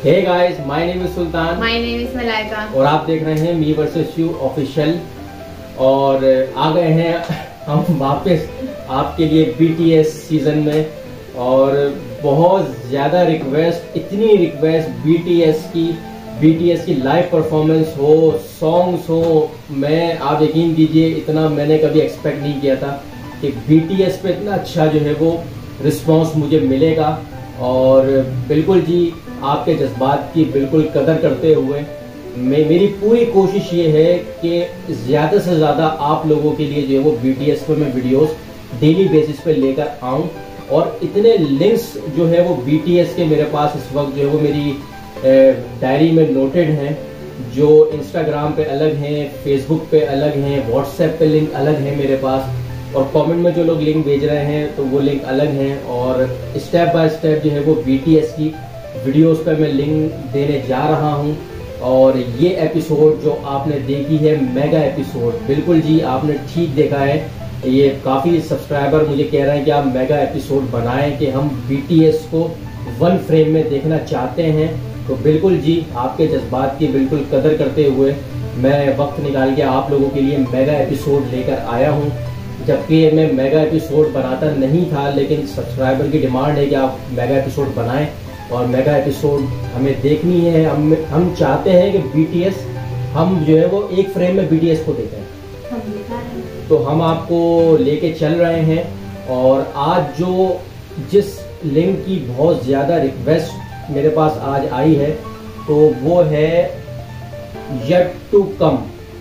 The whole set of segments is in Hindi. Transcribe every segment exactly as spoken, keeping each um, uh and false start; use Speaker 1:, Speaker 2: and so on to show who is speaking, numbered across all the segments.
Speaker 1: Hey guys, my name is Sultan.
Speaker 2: My name is Malaika.
Speaker 1: और आप देख रहे हैं मी वर्सेस यू ऑफिशियल। और आ गए हैं हम वापस आपके लिए बीटीएस सीजन में। और बहुत ज़्यादा रिक्वेस्ट, इतनी रिक्वेस्ट बीटीएस की बीटीएस की लाइव परफॉर्मेंस हो, सॉन्ग्स हो। मैं आप यकीन कीजिए, इतना मैंने कभी एक्सपेक्ट नहीं किया था कि बीटीएस पे इतना अच्छा जो है वो रिस्पांस मुझे मिलेगा। और बिल्कुल जी, आपके जज्बात की बिल्कुल कदर करते हुए मैं मेरी पूरी कोशिश ये है कि ज़्यादा से ज़्यादा आप लोगों के लिए जो है वो बीटीएस पे मैं वीडियोस डेली बेसिस पे लेकर आऊँ। और इतने लिंक्स जो है वो बीटीएस के मेरे पास इस वक्त जो है वो मेरी डायरी में नोटेड हैं, जो इंस्टाग्राम पे अलग हैं, फेसबुक पे अलग हैं, व्हाट्सएप पे लिंक अलग हैं मेरे पास, और कमेंट में जो लोग लिंक भेज रहे हैं तो वो लिंक अलग हैं। और स्टेप बाय स्टेप जो है वो बीटीएस की वीडियोस पे मैं लिंक देने जा रहा हूं। और ये एपिसोड जो आपने देखी है, मेगा एपिसोड, बिल्कुल जी आपने ठीक देखा है। ये काफ़ी सब्सक्राइबर मुझे कह रहे हैं कि आप मेगा एपिसोड बनाएं, कि हम बीटीएस को वन फ्रेम में देखना चाहते हैं। तो बिल्कुल जी, आपके जज्बात की बिल्कुल कदर करते हुए मैं वक्त निकाल के आप लोगों के लिए मेगा एपिसोड लेकर आया हूं। जबकि मैं मेगा एपिसोड बनाता नहीं था, लेकिन सब्सक्राइबर की डिमांड है कि आप मेगा एपिसोड बनाएं और मेगा एपिसोड हमें देखनी है। हम हम चाहते हैं कि बीटीएस, हम जो है वो एक फ्रेम में बीटीएस को देखें।
Speaker 2: हम दिखा रहे हैं।
Speaker 1: तो हम आपको लेके चल रहे हैं। और आज जो जिस लिंक की बहुत ज़्यादा रिक्वेस्ट मेरे पास आज आई है, तो वो है yet to come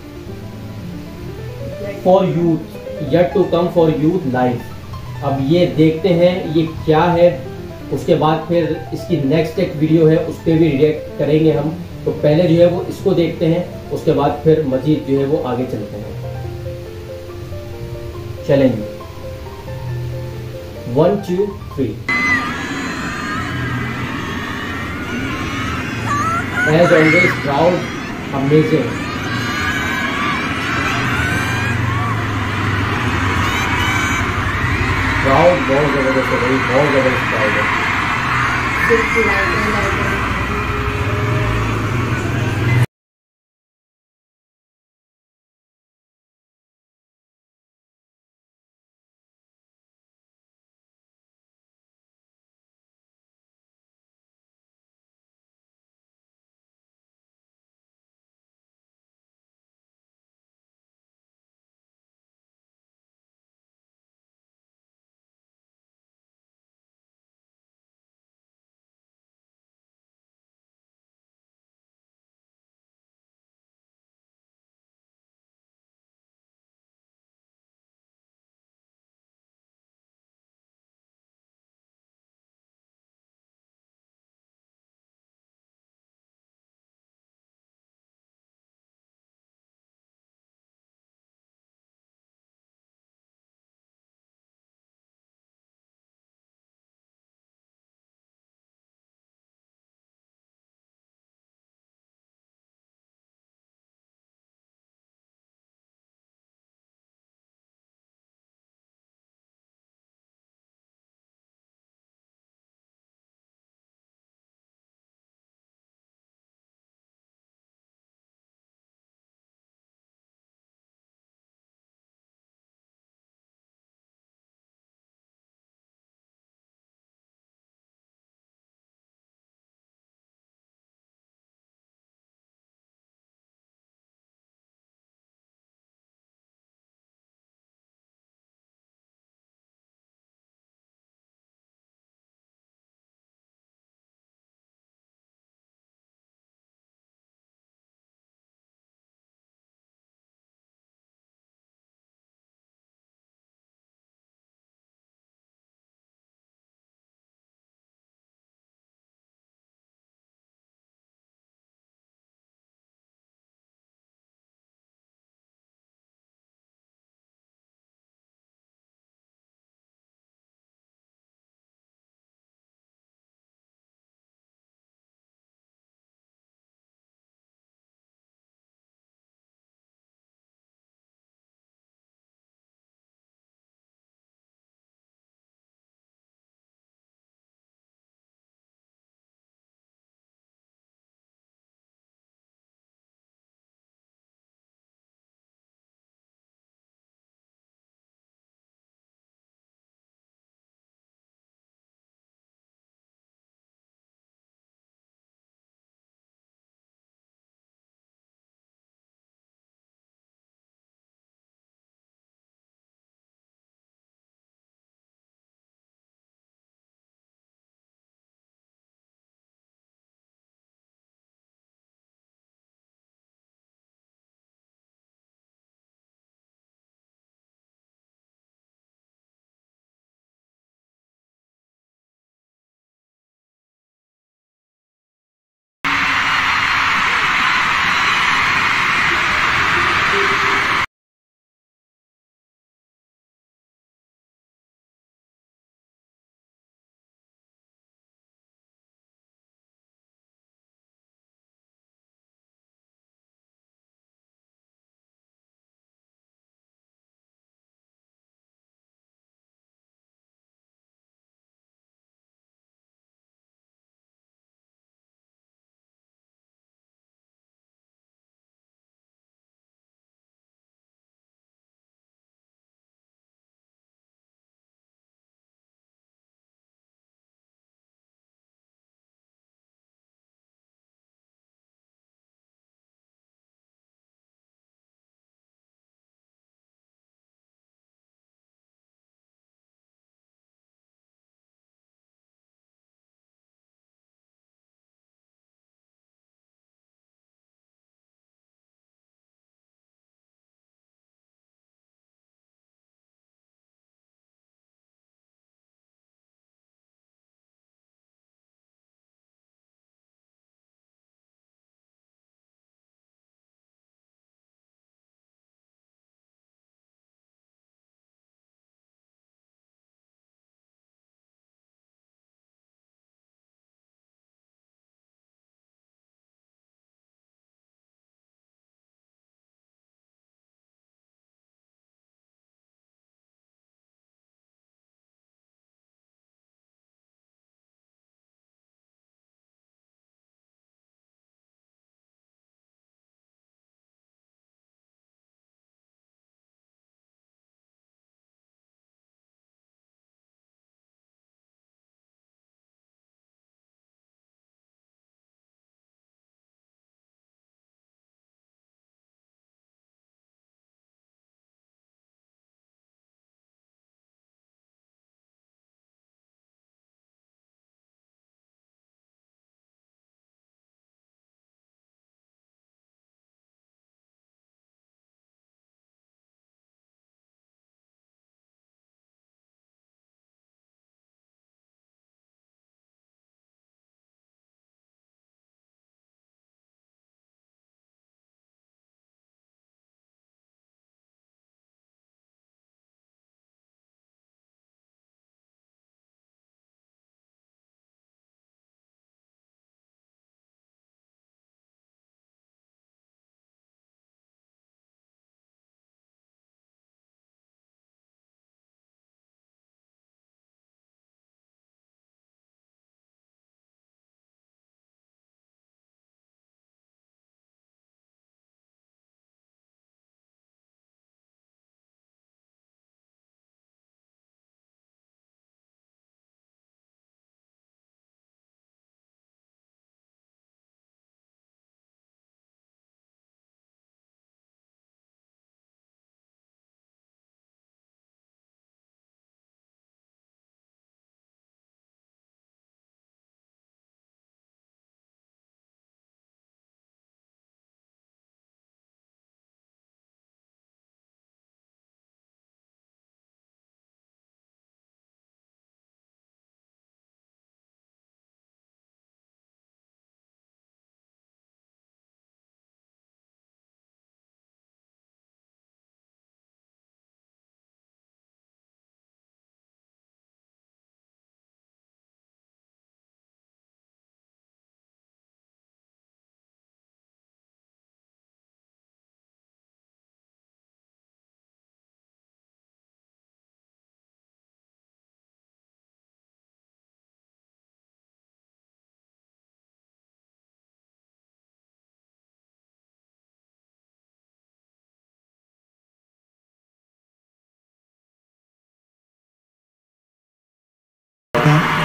Speaker 1: for youth, yet to come for youth life. अब ये देखते हैं ये क्या है। उसके बाद फिर इसकी नेक्स्ट एक वीडियो है, उस पर भी रिएक्ट करेंगे हम। तो पहले जो है वो इसको देखते हैं, उसके बाद फिर मजीद जो है वो आगे चलते हैं। चलेंगे, one two three. As always proud, amazing. Proud बहुत जबरदस्त है भाई, बहुत जबरदस्त प्राउड है।
Speaker 2: सिर्फ लाइटें लाइटें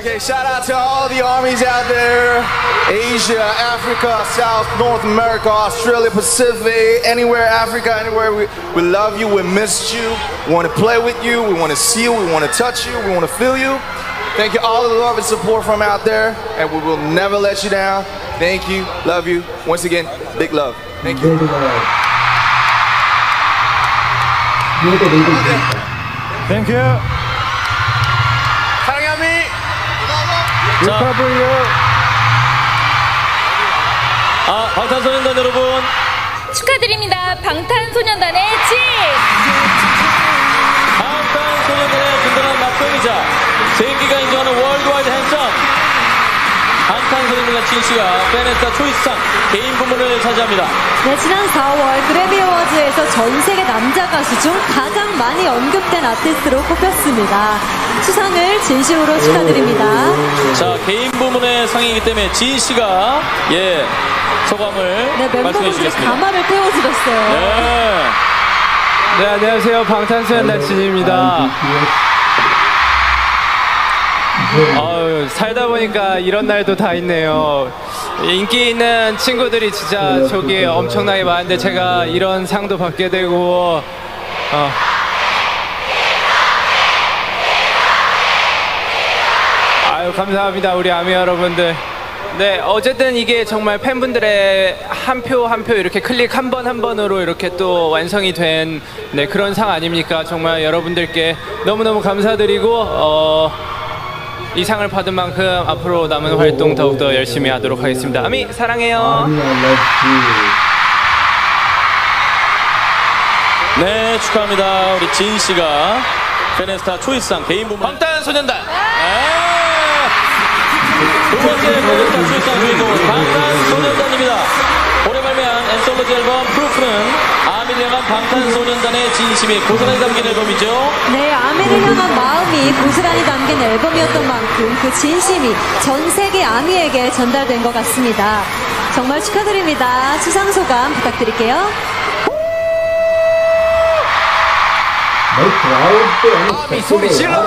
Speaker 3: Okay, shout out to all the armies out there. Asia, Africa, South, North America, Australia, Pacific, anywhere, Africa, anywhere. We, we love you, we missed you. We want to play with you, we want to see you, we want to touch you, we want to feel you. Thank you all the love and support from out there, and we will never let you down. Thank you, love you. Once again, big love. Thank you.
Speaker 4: Thank you.
Speaker 3: 사랑해, 아미.
Speaker 5: 아, 방탄소년단 여러분.
Speaker 6: 축하드립니다. 방탄소년단의 진!
Speaker 5: 방탄소년단의 든든한 막병이자 세계가 인정하는 월드와이드 핸섬 방탄소년단의 진씨가 페네스타 초이스상 개인 부문을 차지합니다.
Speaker 7: 네, 지난 사월 그래미 어워즈에서 전 세계 남자 가수 중 가장 많이 언급된 아티스트로 꼽혔습니다. 수상을 진심으로 축하드립니다.
Speaker 5: 자, 개인 부문의 상이기 때문에 진씨가 예 소감을
Speaker 7: 네,
Speaker 5: 말씀해
Speaker 7: 멤버분들이
Speaker 5: 주시겠습니다.
Speaker 7: 가마를 태워주셨어요.
Speaker 5: 네.
Speaker 4: 네, 안녕하세요. 방탄소년단 진입니다. 아유, 살다 보니까 이런 날도 다 있네요. 인기 있는 친구들이 진짜 저기 엄청나게 많은데 제가 이런 상도 받게 되고 어. 아유, 감사합니다, 우리 아미 여러분들. 네, 어쨌든 이게 정말 팬분들의 한 표 한 표 이렇게 클릭 한 번 한 번으로 이렇게 또 완성이 된 네, 그런 상 아닙니까? 정말 여러분들께 너무너무 감사드리고 어, 이 상을 받은 만큼 앞으로 남은 활동 더욱더 열심히 하도록 하겠습니다. 아미 사랑해요.
Speaker 5: 네, 축하합니다. 우리 진씨가 페네스타 초이스상 개인 부문 방탄소년단 네. 두 번째 페네스타 초이스상 주인공은 방탄소년단입니다. 올해 발매한 엔솔로지 앨범 프루프는 아미를 향한 방탄소년단의 진심이 고스란히 담긴 앨범이죠.
Speaker 7: 네, 아미를 향한 마음이 고스란히 담긴 앨범이었던 만큼 그 진심이 전 세계 아미에게 전달된 것 같습니다. 정말 축하드립니다. 수상 소감 부탁드릴게요.
Speaker 3: 아미 소리 질러.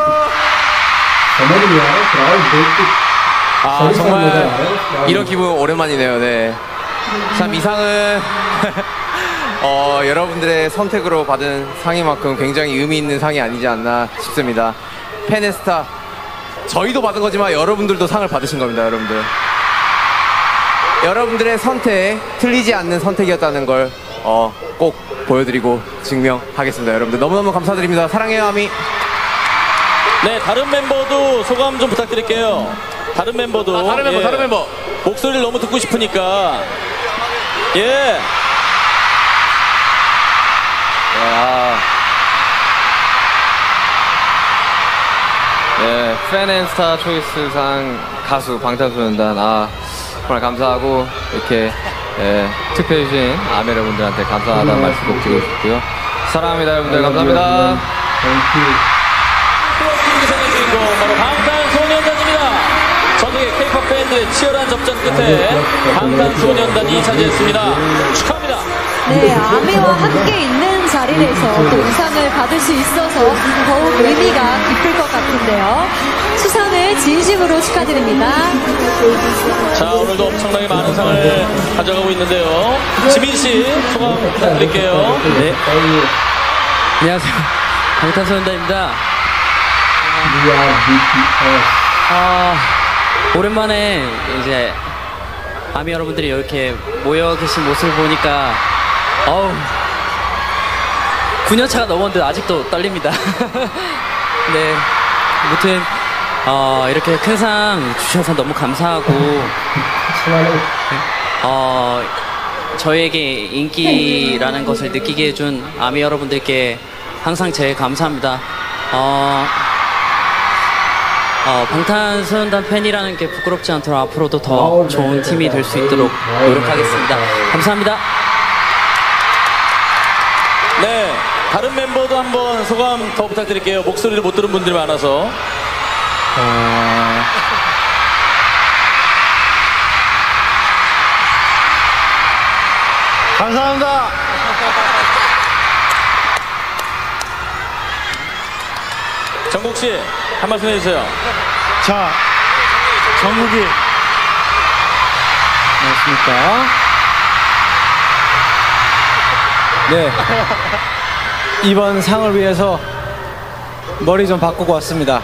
Speaker 8: 아, 정말 이런 기분 오랜만이네요. 네. 참 이 상은 어, 여러분들의 선택으로 받은 상이만큼 굉장히 의미 있는 상이 아니지 않나 싶습니다. 페네스타 저희도 받은 거지만 여러분들도 상을 받으신 겁니다. 여러분들 여러분들의 선택 틀리지 않는 선택이었다는 걸 어, 꼭 보여드리고 증명하겠습니다. 여러분들 너무너무 감사드립니다. 사랑해요, 아미.
Speaker 5: 네, 다른 멤버도 소감 좀 부탁드릴게요. 다른 멤버도
Speaker 8: 아, 다른 멤버
Speaker 5: 예,
Speaker 8: 다른 멤버
Speaker 5: 목소리를 너무 듣고 싶으니까 예.
Speaker 8: 야. 네, 팬앤스타 초이스상 가수 방탄소년단 아 정말 감사하고 이렇게 예, 투표해 주신 아미 여러분들한테 감사하다는 말씀 꼭 드리고 싶고요. 사랑합니다, 여러분들. 감사합니다.
Speaker 5: 신기상의 주인공 바로 방탄소년단입니다. 전국의 K-팝 팬들의 치열한 접전 끝에 방탄소년단이 차지했습니다. 축하합니다.
Speaker 7: 네, 아미와 함께 있는 자리에서 또 우상을 받을 수 있어서 더욱 의미가 깊을 것 같은데요. 수상을 진심으로 축하드립니다.
Speaker 5: 자, 오늘도 엄청나게 많은 상을 가져가고 있는데요. 지민 씨 소감 부탁드릴게요.
Speaker 9: 네. 안녕하세요. 방탄소년단입니다. 아, 오랜만에 이제 아미 여러분들이 이렇게 모여 계신 모습을 보니까 어우, 구 년 차가 넘었는데 아직도 떨립니다. 네, 아무튼 어, 이렇게 큰 상 주셔서 너무 감사하고 어, 저희에게 인기라는 것을 느끼게 해준 아미 여러분들께 항상 제일 감사합니다. 어, 어, 방탄소년단 팬이라는 게 부끄럽지 않도록 앞으로도 더 좋은 팀이 될 수 있도록 노력하겠습니다. 감사합니다.
Speaker 5: 네, 다른 멤버도 한번 소감 더 부탁드릴게요. 목소리를 못 들은 분들이 많아서.
Speaker 8: 어...
Speaker 4: 감사합니다.
Speaker 5: 정국 씨, 한 말씀 해주세요.
Speaker 10: 자, 정국이.
Speaker 4: 안녕하십니까. 네. 이번 상을 위해서 머리 좀 바꾸고 왔습니다.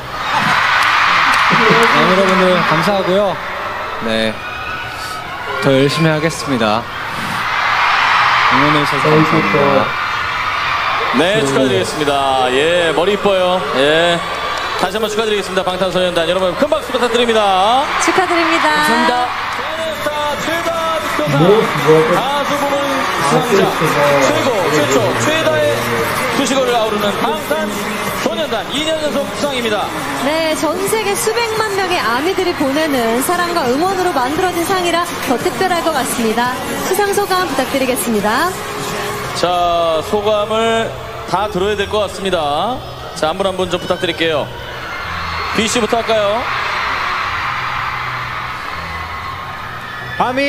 Speaker 4: 네, 여러분들 감사하고요. 네. 더 열심히 하겠습니다. 응원해 주셔서 감사합니다.
Speaker 5: 네, 축하드리겠습니다. 예, 머리 이뻐요. 예. 다시 한번 축하드리겠습니다. 방탄소년단 여러분 큰 박수 부탁드립니다.
Speaker 7: 축하드립니다.
Speaker 5: 감사합니다. 제네스타 최다 득표상 가수 부문 수상자 최고 최초 최다의 수식어를 아우르는 방탄소년단 이 년 연속 수상입니다.
Speaker 7: 네, 전 세계 수백만 명의 아미들이 보내는 사랑과 응원으로 만들어진 상이라 더 특별할 것 같습니다. 수상 소감 부탁드리겠습니다.
Speaker 5: 자, 소감을 다 들어야 될 것 같습니다. 자, 한 분 한 분 좀 부탁드릴게요. B씨부터 할까요?
Speaker 10: 아미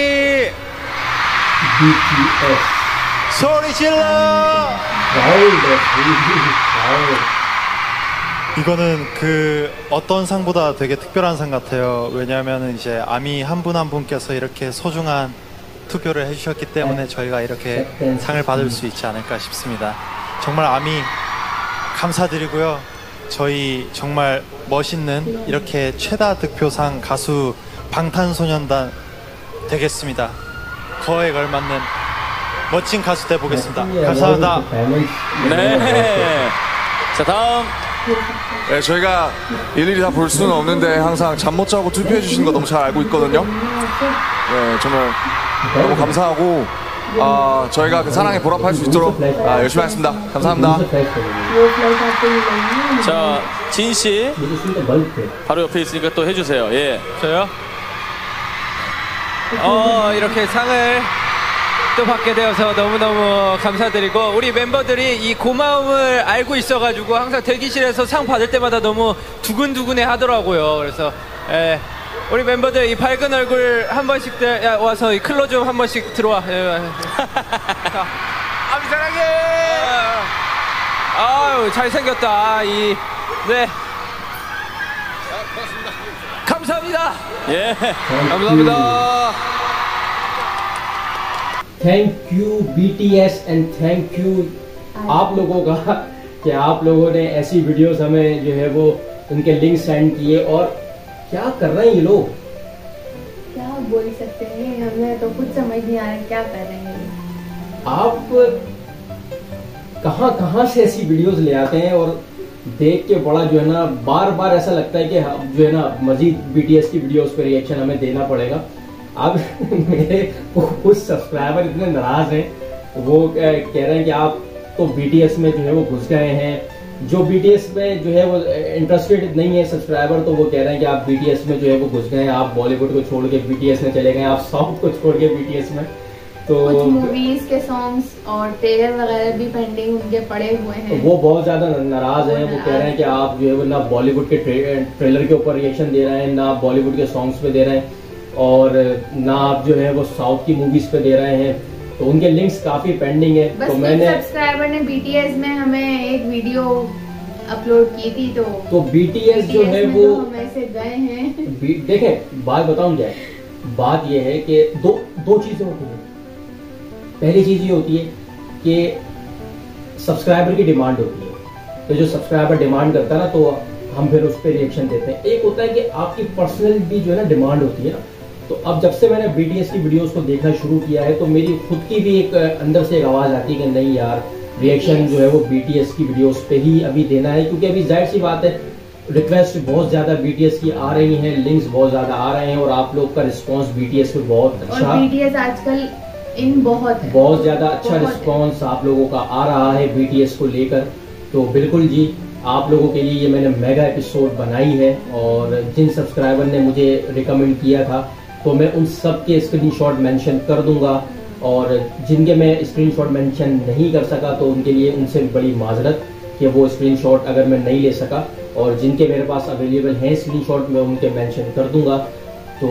Speaker 1: 비티에스
Speaker 10: 소리 질러.
Speaker 1: 라울이다. 라울.
Speaker 10: 이거는 그 어떤 상보다 되게 특별한 상 같아요. 왜냐하면 이제 아미 한 분 한 분께서 이렇게 소중한 투표를 해주셨기 때문에 저희가 이렇게 상을 받을 수 있지 않을까 싶습니다. 정말 아미 감사드리고요. 저희 정말 멋있는 이렇게 최다 득표상 가수 방탄소년단 되겠습니다. 거에 걸맞는 멋진 가수 돼 보겠습니다. 감사합니다.
Speaker 5: 네. 자, 다음.
Speaker 3: 네, 저희가 일일이 다 볼 수는 없는데 항상 잠 못 자고 투표해 주시는 거 너무 잘 알고 있거든요. 네, 정말 너무 감사하고 아, 저희가 그 사랑에 보답할 수 있도록 아, 열심히 하겠습니다. 감사합니다.
Speaker 5: 자, 진씨 바로 옆에 있으니까 또 해주세요. 예.
Speaker 4: 저요? 어, 이렇게 상을 또 받게 되어서 너무너무 감사드리고, 우리 멤버들이 이 고마움을 알고 있어가지고 항상 대기실에서 상 받을 때마다 너무 두근두근해 하더라고요. 그래서 예, 우리 멤버들 이 밝은 얼굴 한 번씩 들, 야, 와서 이 클로즈 한 번씩 들어와. 예.
Speaker 3: 아미 사랑해.
Speaker 4: 아유, 잘생겼다. 이, 네. 감사합니다.
Speaker 5: 예.
Speaker 4: 감사합니다.
Speaker 1: Thank you BTS and thank you आप लोगों का कि आप लोगों ने ऐसी वीडियोस हमें जो है वो उनके लिंक सेंड किए। और क्या कर रहे हैं ये लोग?
Speaker 2: क्या बोल सकते हैं, हमें तो कुछ समझ नहीं आ रहा क्या कर रहे हैं।
Speaker 1: आप कहां कहां से ऐसी वीडियोस ले आते हैं और देख के बड़ा जो है ना बार बार ऐसा लगता है कि जो है ना मजीद बीटीएस की वीडियोस पे रिएक्शन हमें देना पड़ेगा। अब मेरे कुछ सब्सक्राइबर इतने नाराज हैं, वो कह रहे हैं कि आप तो बीटीएस में जो है वो घुस गए हैं। जो बीटीएस में जो है वो इंटरेस्टेड नहीं है सब्सक्राइबर, तो वो कह रहे हैं कि आप बीटीएस में जो है वो घुस गए हैं, आप बॉलीवुड को छोड़ के बीटीएस में चले गए, आप साउथ को छोड़ के बीटीएस में। तो
Speaker 2: कुछ मूवीज के सॉन्ग्स और ट्रेलर वगैरह भी पेंडिंग उनके पड़े हुए हैं।
Speaker 1: वो बहुत ज्यादा नाराज हैं। वो कह रहे हैं कि आप जो है वो ना बॉलीवुड के ट्रेलर के ऊपर रिएक्शन दे रहे हैं, ना बॉलीवुड के सॉन्ग्स पे दे रहे हैं, और ना आप जो है वो साउथ की मूवीज पे दे रहे हैं। तो उनके लिंक्स काफी पेंडिंग है।
Speaker 2: बस
Speaker 1: तो मैंने
Speaker 2: सब्सक्राइबर ने बीटीएस में हमें एक वीडियो अपलोड की थी, तो
Speaker 1: तो बीटीएस जो है वो
Speaker 2: हम ऐसे गए हैं।
Speaker 1: देखें, बात बताऊं क्या है, बात ये है कि दो दो चीजें होती हैं। पहली चीज ये होती है कि सब्सक्राइबर की डिमांड होती है, तो जो सब्सक्राइबर डिमांड करता है ना, तो हम फिर उस पर रिएक्शन देते हैं। एक होता है कि आपकी पर्सनल भी जो है ना डिमांड होती है ना। तो अब जब से मैंने बीटीएस की वीडियोस को देखना शुरू किया है, तो मेरी खुद की भी एक अंदर से एक आवाज आती है कि नहीं यार, रिएक्शन जो है वो बीटीएस की वीडियोस पे ही अभी देना है, क्योंकि अभी जाहिर सी बात है रिक्वेस्ट बहुत ज्यादा बीटीएस की आ रही हैं, लिंक्स बहुत ज्यादा आ रहे हैं, और आप लोग का रिस्पॉन्स बीटीएस पे बहुत अच्छा,
Speaker 2: और बीटीएस आजकल इन बहुत है,
Speaker 1: बहुत ज्यादा अच्छा रिस्पॉन्स आप लोगों का आ रहा है बीटीएस को लेकर। तो बिल्कुल जी, आप लोगों के लिए ये मैंने मेगा एपिसोड बनाई है, और जिन सब्सक्राइबर ने मुझे रिकमेंड किया था, तो मैं उन सब के स्क्रीनशॉट मेंशन कर दूंगा, और जिनके मैं स्क्रीनशॉट मेंशन नहीं कर सका तो उनके लिए उनसे बड़ी माजरत कि वो स्क्रीनशॉट अगर मैं नहीं ले सका, और जिनके मेरे पास अवेलेबल हैं स्क्रीनशॉट मैं उनके मेंशन कर दूंगा। तो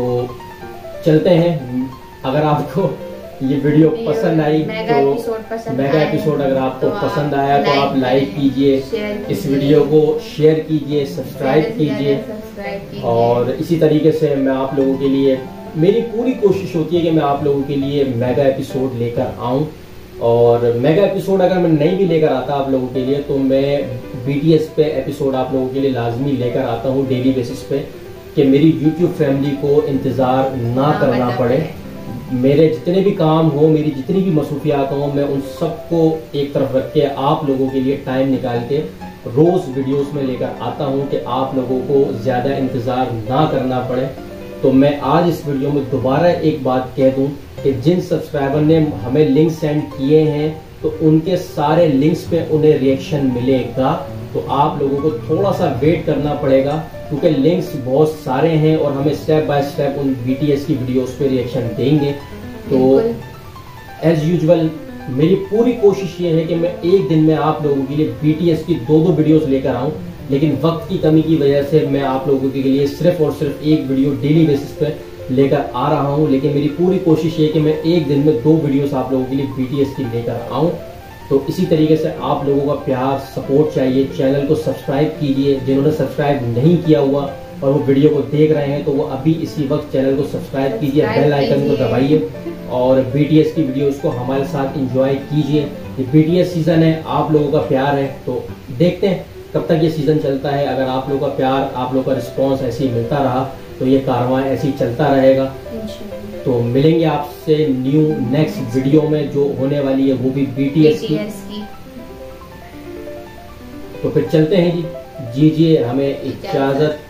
Speaker 1: चलते हैं, अगर आपको ये वीडियो पसंद आई तो मेगा एपिसोड अगर आपको पसंद आया तो आप लाइक कीजिए, इस वीडियो को शेयर कीजिए, सब्सक्राइब कीजिए, और इसी तरीके से मैं आप लोगों के लिए, मेरी पूरी कोशिश होती है कि मैं आप लोगों के लिए मेगा एपिसोड लेकर आऊं। और मेगा एपिसोड अगर मैं नहीं भी लेकर आता आप लोगों के लिए, तो मैं बीटीएस पे एपिसोड आप लोगों के लिए लाजमी लेकर आता हूं डेली बेसिस पे, कि मेरी यूट्यूब फैमिली को इंतज़ार ना करना पड़े। मेरे जितने भी काम हो, मेरी जितनी भी मसरूफियात हों, मैं उन सबको एक तरफ रख के आप लोगों के लिए टाइम निकाल के रोज़ वीडियोस में लेकर आता हूं कि आप लोगों को ज़्यादा इंतज़ार ना करना पड़े। तो मैं आज इस वीडियो में दोबारा एक बात कह दूं कि जिन सब्सक्राइबर ने हमें लिंक सेंड किए हैं, तो उनके सारे लिंक्स पे उन्हें रिएक्शन मिलेगा। तो आप लोगों को थोड़ा सा वेट करना पड़ेगा, क्योंकि लिंक्स बहुत सारे हैं और हमें स्टेप बाय स्टेप उन बीटीएस की वीडियोस पे रिएक्शन देंगे। तो एज यूजुअल मेरी पूरी कोशिश ये है कि मैं एक दिन में आप लोगों के लिए बीटीएस की दो दो वीडियोस लेकर आऊं, लेकिन वक्त की कमी की वजह से मैं आप लोगों के लिए सिर्फ और सिर्फ एक वीडियो डेली बेसिस पे लेकर आ रहा हूं। लेकिन मेरी पूरी कोशिश ये कि मैं एक दिन में दो वीडियोस आप लोगों के लिए बीटीएस की लेकर आऊं। तो इसी तरीके से आप लोगों का प्यार, सपोर्ट चाहिए। चैनल को सब्सक्राइब कीजिए, जिन्होंने सब्सक्राइब नहीं किया हुआ और वो वीडियो को देख रहे हैं, तो वो अभी इसी वक्त चैनल को सब्सक्राइब कीजिए, बेल आइकन को दबाइए और बीटीएस की वीडियोस को हमारे साथ एंजॉय कीजिए। ये बीटीएस सीजन है, आप लोगों का प्यार है, तो देखते हैं कब तक ये सीजन चलता है। अगर आप लोगों का प्यार, आप लोगों का रिस्पॉन्स ऐसे ही मिलता रहा, तो ये कारवां ऐसे ही चलता रहेगा। तो मिलेंगे आपसे न्यू नेक्स्ट वीडियो में, जो होने वाली है वो भी बीटीएस की। तो फिर चलते हैं जी, दीजिए हमें इजाजत।